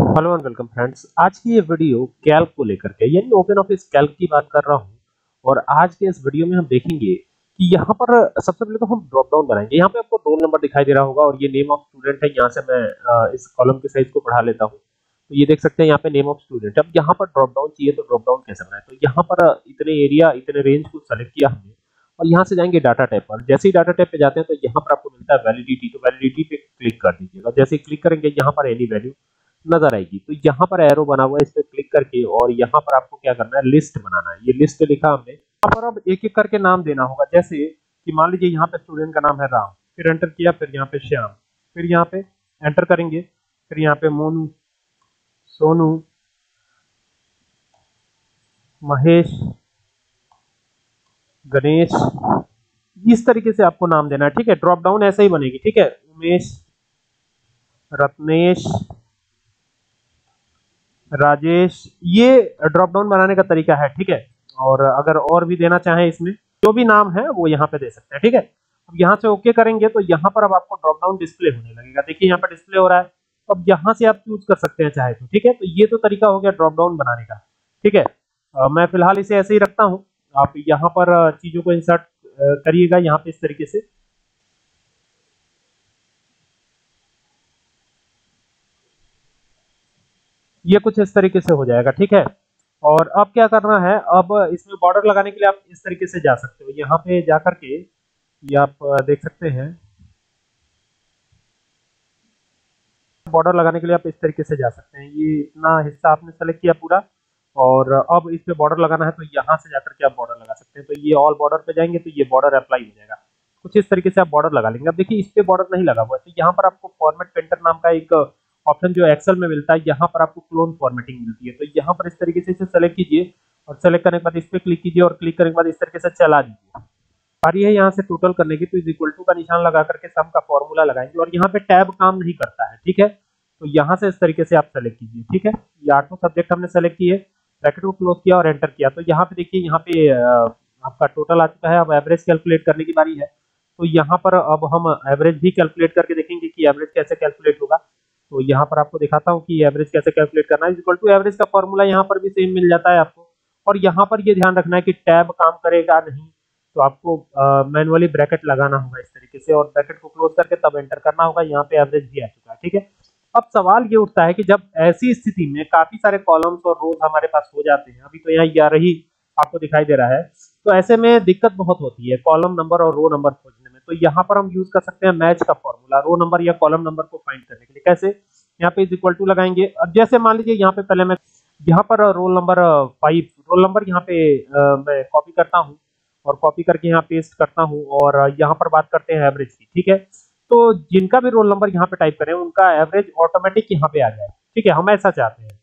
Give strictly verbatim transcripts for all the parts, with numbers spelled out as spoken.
Hello and welcome friends. आज की ये वीडियो कैल्क को लेकर के यानी ओपन ऑफिस कैल्क की बात कर रहा हूँ। और आज के इस वीडियो में हम देखेंगे कि यहाँ पर सबसे पहले तो हम ड्रॉप डाउन बनाएंगे। यहाँ पे आपको रोल नंबर दिखाई दे रहा होगा और ये नेम ऑफ स्टूडेंट है। यहाँ से मैं अ, इस कॉलम के साइज को बढ़ा लेता हूँ तो ये देख सकते हैं यहाँ पे नेम ऑफ स्टूडेंट। अब यहाँ पर ड्रॉप डाउन चाहिए तो ड्रॉप डाउन कैसे बनाए, तो यहाँ पर इतने एरिया इतने रेंज को सेलेक्ट किया हमने और यहाँ से जाएंगे डाटा टाइप पर। जैसे ही डाटा टाइप पे जाते हैं तो यहाँ पर आपको मिलता है वैलिडिटी, तो वैलिडिटी पे क्लिक कर दीजिएगा। जैसे ही क्लिक करेंगे यहाँ पर एनी वैल्यू नजर आएगी, तो यहाँ पर एरो बना हुआ है, इस पे क्लिक करके और यहाँ पर आपको क्या करना है, लिस्ट बनाना है। ये लिस्ट लिखा हमने, यहाँ पर अब एक एक करके नाम देना होगा। जैसे कि मान लीजिए यहाँ पे स्टूडेंट का नाम है राम, फिर एंटर किया, फिर यहाँ पे श्याम, फिर यहाँ पे एंटर करेंगे, फिर यहाँ पे मोनू, सोनू, महेश, गणेश, इस तरीके से आपको नाम देना है। ठीक है, ड्रॉप डाउन ऐसे ही बनेगी। ठीक है, उमेश, रत्नेश, राजेश, ये ड्रॉप डाउन बनाने का तरीका है। ठीक है, और अगर और भी देना चाहें इसमें जो भी नाम है वो यहाँ पे दे सकते हैं। ठीक है, अब यहाँ से ओके करेंगे तो यहाँ पर अब आपको ड्रॉप डाउन डिस्प्ले होने लगेगा। देखिए यहाँ पर डिस्प्ले हो रहा है, तो अब यहाँ से आप चूज कर सकते हैं चाहे तो। ठीक है, तो ये तो तरीका हो गया ड्रॉप डाउन बनाने का। ठीक है, अ, मैं फिलहाल इसे ऐसे ही रखता हूँ। आप यहाँ पर अ, चीजों को इंसर्ट करिएगा यहाँ पे इस तरीके से। ये कुछ इस तरीके से हो जाएगा। ठीक है, और अब क्या करना है, अब इसमें बॉर्डर लगाने के लिए आप इस तरीके से जा सकते हो। यहाँ पे जाकर के ये आप देख सकते हैं, बॉर्डर लगाने के लिए आप इस तरीके से जा सकते हैं। ये इतना हिस्सा आपने सेलेक्ट किया पूरा, और अब इस पे बॉर्डर लगाना है तो यहाँ से जाकर के आप बॉर्डर लगा सकते हैं। तो ये ऑल बॉर्डर पे जाएंगे तो ये बॉर्डर अप्लाई हो जाएगा। कुछ इस तरीके से आप बॉर्डर लगा लेंगे। अब देखिए इस पे बॉर्डर नहीं लगा हुआ है, तो यहाँ पर आपको फॉर्मेट पेंटर नाम का एक ऑप्शन जो एक्सेल में मिलता है, यहाँ पर आपको क्लोन फॉर्मेटिंग मिलती है। तो यहाँ पर इस तरीके से इसे सेलेक्ट कीजिए और सेलेक्ट करने के बाद इस पे क्लिक कीजिए और क्लिक करने के बाद इस तरीके से चला दीजिए। बारी है यहाँ से टोटल करने की, तो इज इक्वल टू का निशान लगा करके सम का फॉर्मूला लगाएंगे और यहाँ पे टैब काम नहीं करता है। ठीक है, तो यहाँ से इस तरीके से आप सेलेक्ट कीजिए। ठीक है, ये आठों सब्जेक्ट हमने सेलेक्ट किए, ब्रैकेट को क्लोज किया और एंटर किया। तो यहाँ पे देखिए यहाँ पे अ, आपका टोटल आ चुका है। अब एवरेज कैलकुलेट करने की बारी है, तो यहाँ पर अब हम एवरेज भी कैलकुलेट करके देखेंगे कि एवरेज कैसे कैलकुलेट होगा। तो यहाँ पर आपको दिखाता हूँ कि एवरेज कैसे कैलकुलेट करना है। इज इक्वल टू एवरेज का फॉर्मूला यहाँ पर भी सेम मिल जाता है आपको। और यहाँ पर ये ध्यान रखना है कि टैब काम करेगा नहीं, तो आपको मैनुअली ब्रैकेट लगाना होगा इस तरीके से और ब्रैकेट को क्लोज करके तब एंटर करना होगा। यहाँ पे एवरेज भी आ चुका है। ठीक है, अब सवाल ये उठता है कि जब ऐसी स्थिति में काफी सारे कॉलम्स और रोज हमारे पास हो जाते हैं, अभी तो यहाँ ग्यारह ही आपको दिखाई दे रहा है, तो ऐसे में दिक्कत बहुत होती है कॉलम नंबर और रो नंबर खोजने में। तो यहाँ पर हम यूज कर सकते हैं मैच का फॉर्मूला, रो नंबर या कॉलम नंबर को फाइंड करने के लिए। कैसे, यहाँ पे इज इक्वल टू लगाएंगे। अब जैसे मान लीजिए यहाँ पे पहले मैं यहाँ पर roll number five, roll number यहाँ पे आ, मैं कॉपी करता हूँ और कॉपी करके यहाँ पेस्ट करता हूँ और यहाँ पर बात करते हैं एवरेज की। ठीक है, तो जिनका भी रोल नंबर यहाँ पे टाइप करें उनका एवरेज ऑटोमेटिक यहाँ पे आ जाए। ठीक है, हम ऐसा चाहते हैं।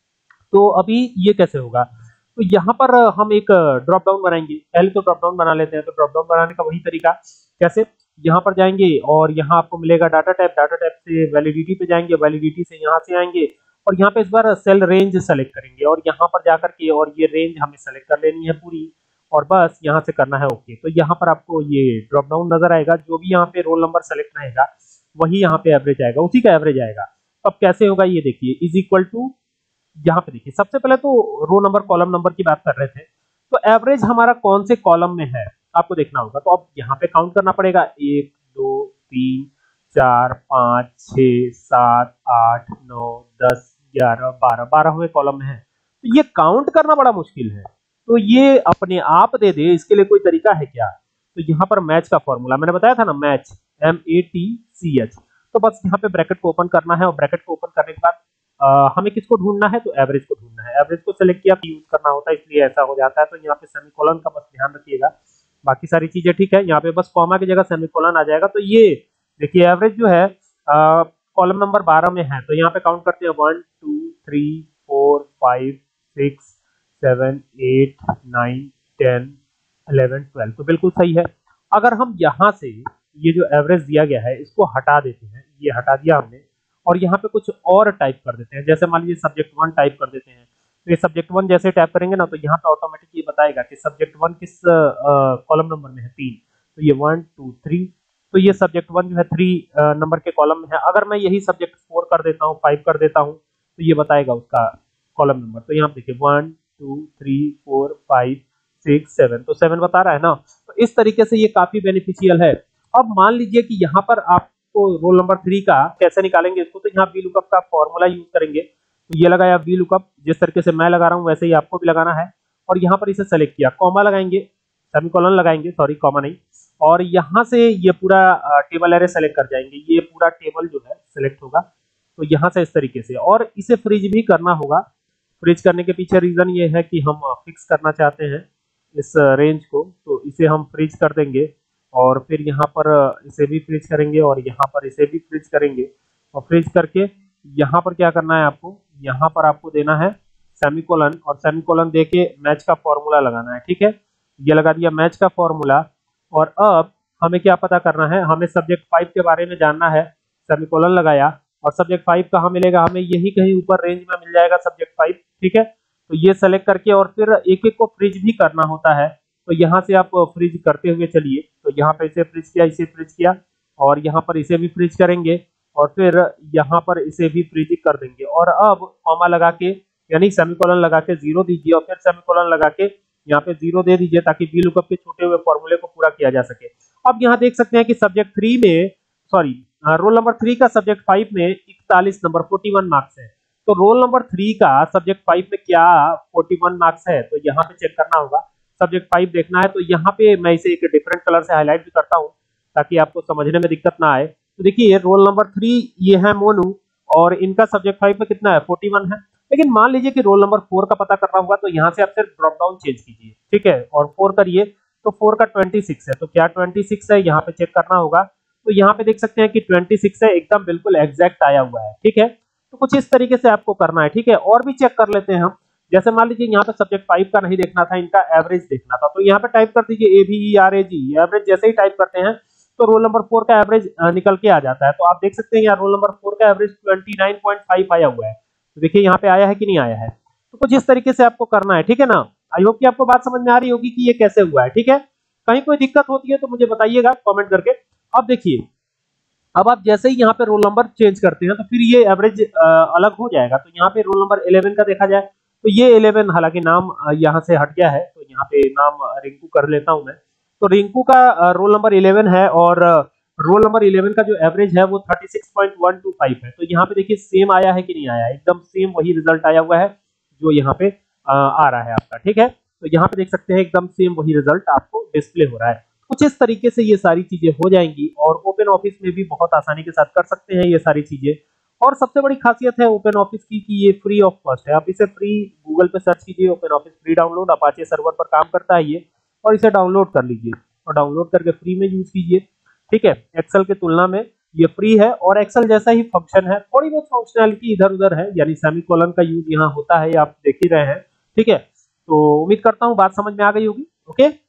तो अभी ये कैसे होगा, तो यहाँ पर हम एक ड्रॉप डाउन बनाएंगे। पहले तो ड्रॉप डाउन बना लेते हैं। तो ड्रॉप डाउन बनाने का वही तरीका, कैसे, यहाँ पर जाएंगे और यहाँ आपको मिलेगा डाटा टाइप, डाटा टाइप से वैलिडिटी पे जाएंगे, वैलिडिटी से यहाँ से आएंगे और यहाँ पे इस बार सेल रेंज सेलेक्ट करेंगे और यहाँ पर जाकर के और ये रेंज हमें सेलेक्ट कर लेनी है पूरी और बस यहाँ से करना है ओके। तो यहाँ पर आपको ये ड्रॉप डाउन नजर आएगा, जो भी यहाँ पे रोल नंबर सेलेक्ट रहेगा वही यहाँ पे एवरेज आएगा, उसी का एवरेज आएगा। अब कैसे होगा ये देखिए, इज इक्वल टू, यहाँ पे देखिए सबसे पहले तो रो नंबर कॉलम नंबर की बात कर रहे थे, तो एवरेज हमारा कौन से कॉलम में है आपको देखना होगा। तो अब यहाँ पे काउंट करना पड़ेगा, एक दो तीन चार पाँच छः सात आठ नौ दस ग्यारह बारह, बारहवें कॉलम में है। तो ये काउंट करना बड़ा मुश्किल है, तो ये अपने आप दे दे, इसके लिए कोई तरीका है क्या। तो यहाँ पर मैच का फॉर्मूला मैंने बताया था ना, match, M A T C H. तो बस यहाँ पे ब्रैकेट को ओपन करना है और ब्रैकेट को ओपन करने के बाद आ, हमें किसको ढूंढना है, तो एवरेज को ढूंढना है। एवरेज को सेलेक्ट किया यूज करना होता है, इसलिए ऐसा हो जाता है। तो यहाँ पे सेमीकोलन का बस ध्यान रखिएगा, बाकी सारी चीजें ठीक है। यहाँ पे बस कॉमा की जगह सेमीकोलन आ जाएगा। तो ये देखिए एवरेज जो है कॉलम नंबर बारह में है। तो यहाँ पे काउंट करते हैं, one two three four five six seven eight nine ten eleven twelve, तो बिल्कुल सही है। अगर हम यहाँ से ये जो एवरेज दिया गया है इसको हटा देते हैं, ये हटा दिया हमने और यहाँ पे कुछ और टाइप कर देते हैं, जैसे मान लीजिए सब्जेक्ट वन टाइप कर देते हैं। तो ये सब्जेक्ट वन जैसे टाइप करेंगे ना, तो यहाँ पे ऑटोमेटिक ये बताएगा कि सब्जेक्ट वन किस कॉलम नंबर में है, तीन। तो ये वन टू थ्री, तो ये सब्जेक्ट वन जो है थ्री नंबर के कॉलम में है। अगर मैं यही सब्जेक्ट फोर कर देता हूँ, फाइव कर देता हूँ, तो ये बताएगा उसका कॉलम नंबर। तो यहाँ पे देखिए one two three four five six seven, तो सेवन बता रहा है ना। तो इस तरीके से ये काफी बेनिफिशियल है। अब मान लीजिए कि यहाँ पर आपको रोल नंबर थ्री का कैसे निकालेंगे इसको, तो यहाँ वी लुकअप का फॉर्मूला यूज करेंगे। तो ये लगाया वी लुकअप, जिस तरीके से मैं लगा रहा हूँ वैसे ही आपको भी लगाना है। और यहाँ पर इसे सेलेक्ट किया, कॉमा लगाएंगे, सेमीकोलन लगाएंगे, सॉरी कॉमा नहीं। और यहाँ से ये पूरा टेबल एरे सेलेक्ट कर जाएंगे, ये पूरा टेबल जो है सेलेक्ट होगा। तो यहाँ से इस तरीके से, और इसे फ्रीज भी करना होगा। फ्रीज करने के पीछे रीजन ये है कि हम फिक्स करना चाहते हैं इस रेंज को, तो इसे हम फ्रीज कर देंगे। और फिर यहाँ पर इसे भी फ्रीज करेंगे और यहाँ पर इसे भी फ्रीज करेंगे। और फ्रीज करके यहाँ पर क्या करना है आपको, यहाँ पर आपको देना है सेमीकोलन, और सेमीकोलन देके मैच का फॉर्मूला लगाना है। ठीक है, ये लगा दिया मैच का फॉर्मूला। और अब हमें क्या पता करना है, हमें सब्जेक्ट फाइव के बारे में जानना है। सेमीकोलन लगाया, और सब्जेक्ट फाइव कहाँ मिलेगा, हमें यही कहीं ऊपर रेंज में मिल जाएगा सब्जेक्ट फाइव। ठीक है, तो ये सेलेक्ट करके और फिर एक एक को फ्रीज भी करना होता है। तो यहाँ से आप फ्रीज करते हुए चलिए। तो यहाँ पे इसे फ्रीज किया, इसे फ्रीज किया, और यहाँ पर इसे भी फ्रीज करेंगे, और फिर यहाँ पर इसे भी फ्रीज कर देंगे। और अब कॉमा लगा के, यानी सेमीकोलन लगा के जीरो दीजिए, और फिर सेमीकोलन लगा के यहाँ पे जीरो दे दीजिए, ताकि वी लुकअप के छोटे हुए फॉर्मूले को पूरा किया जा सके। अब यहाँ देख सकते हैं कि सब्जेक्ट थ्री में, सॉरी रोल नंबर थ्री का सब्जेक्ट फाइव में इकतालीस नंबर इकतालीस मार्क्स है। तो रोल नंबर थ्री का सब्जेक्ट फाइव में क्या इकतालीस मार्क्स है, तो यहाँ पे चेक करना होगा। सब्जेक्ट फाइव देखना है, तो यहाँ पे मैं इसे एक डिफरेंट कलर से हाईलाइट भी करता हूँ ताकि आपको समझने में दिक्कत ना आए। तो देखिए रोल नंबर थ्री ये है मोनू, और इनका सब्जेक्ट फाइव में कितना है इकतालीस है। लेकिन मान लीजिए कि रोल नंबर फोर का पता करना होगा, तो यहाँ से आप सिर्फ ड्रॉप डाउन चेंज कीजिए। ठीक है, और फोर करिए, तो फोर का छब्बीस है, तो क्या छब्बीस है, यहाँ पे चेक करना होगा। तो यहाँ पे देख सकते हैं कि छब्बीस है, एकदम बिल्कुल एग्जैक्ट आया हुआ है। ठीक है, तो कुछ इस तरीके से आपको करना है। ठीक है, और भी चेक कर लेते हैं हम। जैसे मान लीजिए यहाँ पे सब्जेक्ट फाइव का नहीं देखना था, इनका एवरेज देखना था, तो यहाँ पे टाइप कर दीजिए A B E R A G. Average जैसे ही टाइप करते हैं तो रोल नंबर फोर का एवरेज निकल के आ जाता है। तो आप देख सकते हैं यहाँ रोल नंबर फोर का एवरेज उनतीस पॉइंट फाइव आया हुआ है। तो देखिए यहाँ पे आया है कि नहीं आया है। तो कुछ इस तरीके से आपको करना है। ठीक है ना, आई होप कि आपको बात समझ में आ रही होगी कि ये कैसे हुआ है। ठीक है, कहीं कोई दिक्कत होती है तो मुझे बताइएगा कमेंट करके। अब देखिए, अब आप जैसे ही यहाँ पे रोल नंबर चेंज करते हैं तो फिर ये एवरेज अलग हो जाएगा। तो यहाँ पे रोल नंबर इलेवन का देखा जाए तो ये इलेवन, हालांकि नाम यहाँ से हट गया है, तो यहाँ पे नाम रिंकू कर लेता हूं मैं। तो रिंकू का रोल नंबर इलेवन है, और रोल नंबर इलेवन का जो एवरेज है वो thirty six point one two five है। तो यहाँ पे देखिए सेम आया है कि नहीं आया है, एकदम सेम वही रिजल्ट आया हुआ है जो यहाँ पे आ रहा है आपका। ठीक है, तो यहाँ पे देख सकते हैं एकदम सेम वही रिजल्ट आपको डिस्प्ले हो रहा है। कुछ इस तरीके से ये सारी चीजें हो जाएंगी, और ओपन ऑफिस में भी बहुत आसानी के साथ कर सकते हैं ये सारी चीजें। और सबसे बड़ी खासियत है ओपन ऑफिस की कि ये फ्री ऑफ कॉस्ट है। आप इसे फ्री गूगल पे सर्च कीजिए, open office free download, Apache server पर काम करता है ये, और इसे डाउनलोड कर लीजिए और डाउनलोड करके फ्री में यूज कीजिए। ठीक है, एक्सेल के तुलना में ये फ्री है, और एक्सेल जैसा ही फंक्शन है, थोड़ी बहुत फंक्शनैलिटी इधर उधर है, यानी सेमीकोलन का यूज यहाँ होता है, आप देख ही रहे हैं। ठीक है, तो उम्मीद करता हूँ बात समझ में आ गई होगी। ओके।